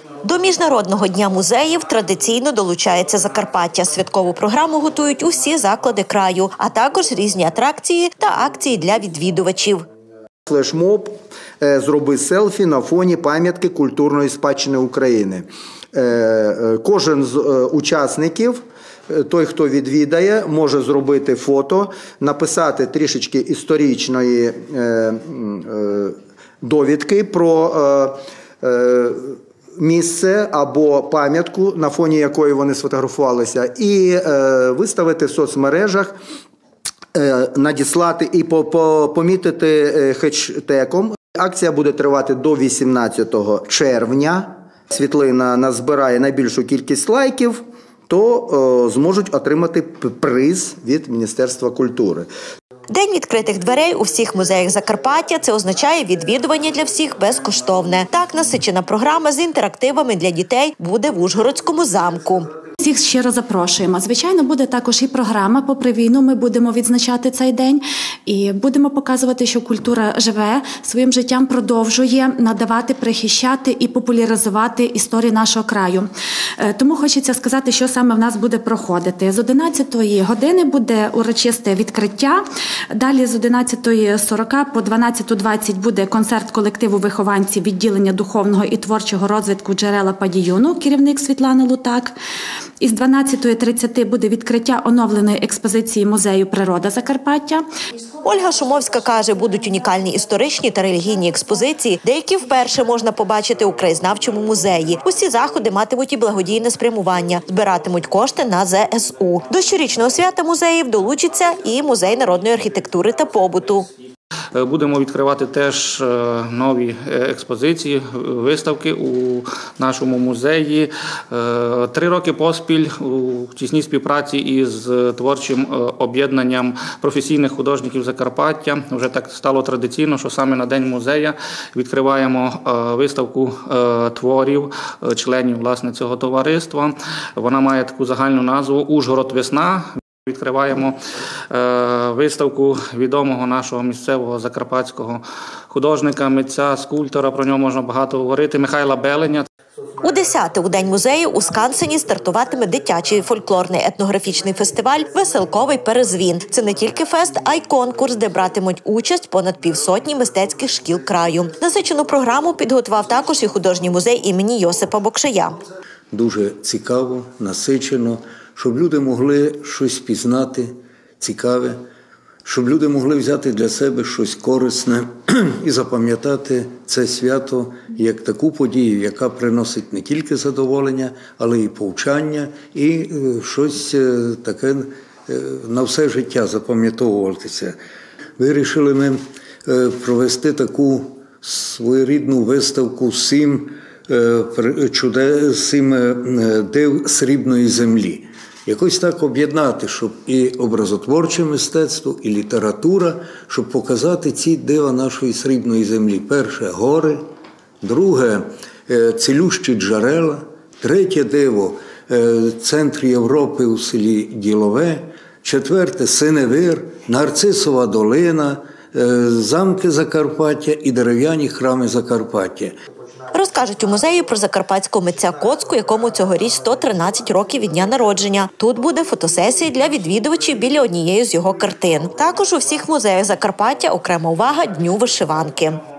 До Міжнародного дня музеїв традиційно долучається Закарпаття. Святкову програму готують усі заклади краю, а також різні атракції та акції для відвідувачів. Флешмоб «Зроби селфі» на фоні пам'ятки культурної спадщини України. Кожен з учасників, той, хто відвідає, може зробити фото, написати трішечки історичної довідки про місце або пам'ятку, на фоні якої вони сфотографувалися, і виставити в соцмережах, надіслати і помітити хештегом. Акція буде тривати до 18 червня. Світлина назбирає найбільшу кількість лайків, то зможуть отримати приз від Міністерства культури. День відкритих дверей у всіх музеях Закарпаття – це означає відвідування для всіх безкоштовне. Так, насичена програма з інтерактивами для дітей буде в Ужгородському замку. Всіх щиро запрошуємо. Звичайно, буде також і програма «Попри війну». Ми будемо відзначати цей день і будемо показувати, що культура живе, своїм життям продовжує надавати, прихищати і популяризувати історію нашого краю. Тому хочеться сказати, що саме в нас буде проходити. З 11-ї години буде урочисте відкриття. Далі з 11:40 по 12:20 буде концерт колективу вихованців відділення духовного і творчого розвитку «Джерела Падіюну», керівник Світлана Лутак. Із 12:30 буде відкриття оновленої експозиції музею «Природа Закарпаття». Ольга Шумовська каже, будуть унікальні історичні та релігійні експозиції, деякі вперше можна побачити у краєзнавчому музеї. Усі заходи матимуть і благодійне спрямування, збиратимуть кошти на ЗСУ. До щорічного свята музеїв долучиться і Музей народної архітектури та побуту. Будемо відкривати теж нові експозиції, виставки у нашому музеї. 3 роки поспіль у тісній співпраці із творчим об'єднанням професійних художників Закарпаття. Вже так стало традиційно, що саме на День музея відкриваємо виставку творів членів власне цього товариства. Вона має таку загальну назву «Ужгород. Весна». Відкриваємо виставку відомого нашого місцевого закарпатського художника, митця, скульптора, про нього можна багато говорити, Михайла Беленя. У 10-те у День музею у Скансені стартуватиме дитячий фольклорний етнографічний фестиваль «Веселковий перезвін». Це не тільки фест, а й конкурс, де братимуть участь понад 50 мистецьких шкіл краю. Насичену програму підготував також і художній музей імені Йосипа Бокшая. Дуже цікаво, насичено, щоб люди могли щось пізнати, цікаве, щоб люди могли взяти для себе щось корисне і запам'ятати це свято як таку подію, яка приносить не тільки задоволення, але і повчання, і щось таке на все життя запам'ятовуватися. Вирішили ми провести таку своєрідну виставку «7 див срібної землі». Якось так об'єднати, щоб і образотворче мистецтво, і література, щоб показати ці дива нашої срібної землі. Перше – гори, друге – цілющі джерела, третє диво – центр Європи у селі Ділове, четверте – Синевир, Нарцисова долина, замки Закарпаття і дерев'яні храми Закарпаття. Розкажуть у музеї про закарпатського митця Коцку, якому цьогоріч 113 років від дня народження. Тут буде фотосесія для відвідувачів біля однієї з його картин. Також у всіх музеях Закарпаття окрема увага Дню вишиванки.